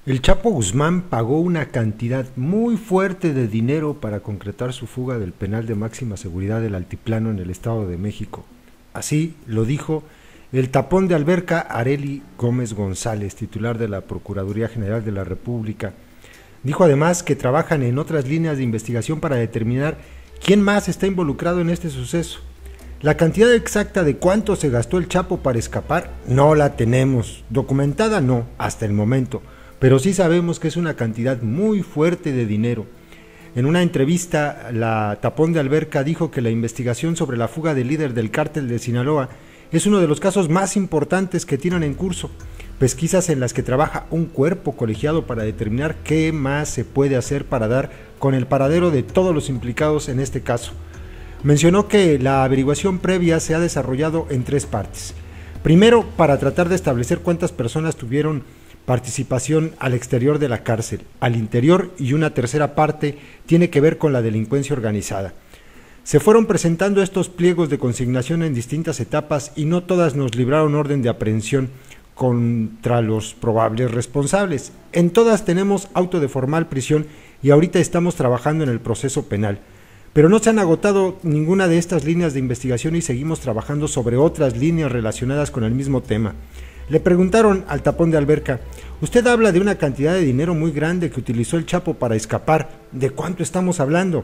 El Chapo Guzmán pagó una cantidad muy fuerte de dinero para concretar su fuga del penal de máxima seguridad del Altiplano en el Estado de México. Así lo dijo el tapón de alberca Arely Gómez González, titular de la Procuraduría General de la República. Dijo además que trabajan en otras líneas de investigación para determinar quién más está involucrado en este suceso. La cantidad exacta de cuánto se gastó el Chapo para escapar no la tenemos, documentada no, hasta el momento, pero sí sabemos que es una cantidad muy fuerte de dinero. En una entrevista, la tapón de alberca dijo que la investigación sobre la fuga del líder del cártel de Sinaloa es uno de los casos más importantes que tienen en curso, pesquisas en las que trabaja un cuerpo colegiado para determinar qué más se puede hacer para dar con el paradero de todos los implicados en este caso. Mencionó que la averiguación previa se ha desarrollado en tres partes. Primero, para tratar de establecer cuántas personas tuvieron participación al exterior de la cárcel, al interior, y una tercera parte tiene que ver con la delincuencia organizada. Se fueron presentando estos pliegos de consignación en distintas etapas y no todas nos libraron orden de aprehensión contra los probables responsables. En todas tenemos auto de formal prisión y ahorita estamos trabajando en el proceso penal. Pero no se han agotado ninguna de estas líneas de investigación y seguimos trabajando sobre otras líneas relacionadas con el mismo tema. Le preguntaron al tapón de alberca: usted habla de una cantidad de dinero muy grande que utilizó el Chapo para escapar. ¿De cuánto estamos hablando?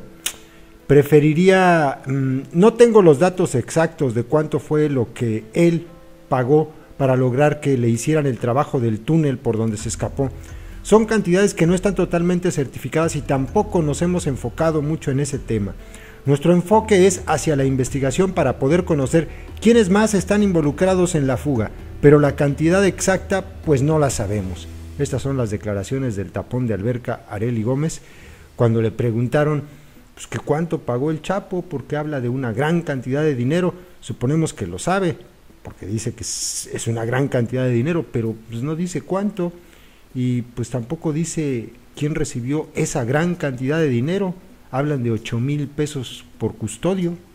Preferiría, no tengo los datos exactos de cuánto fue lo que él pagó para lograr que le hicieran el trabajo del túnel por donde se escapó. Son cantidades que no están totalmente certificadas y tampoco nos hemos enfocado mucho en ese tema. Nuestro enfoque es hacia la investigación para poder conocer quiénes más están involucrados en la fuga, pero la cantidad exacta pues no la sabemos. Estas son las declaraciones del tapón de alberca Arely Gómez cuando le preguntaron pues, que cuánto pagó el Chapo, porque habla de una gran cantidad de dinero. Suponemos que lo sabe, porque dice que es una gran cantidad de dinero, pero pues no dice cuánto, y pues tampoco dice quién recibió esa gran cantidad de dinero. Hablan de 8,000 pesos por custodio.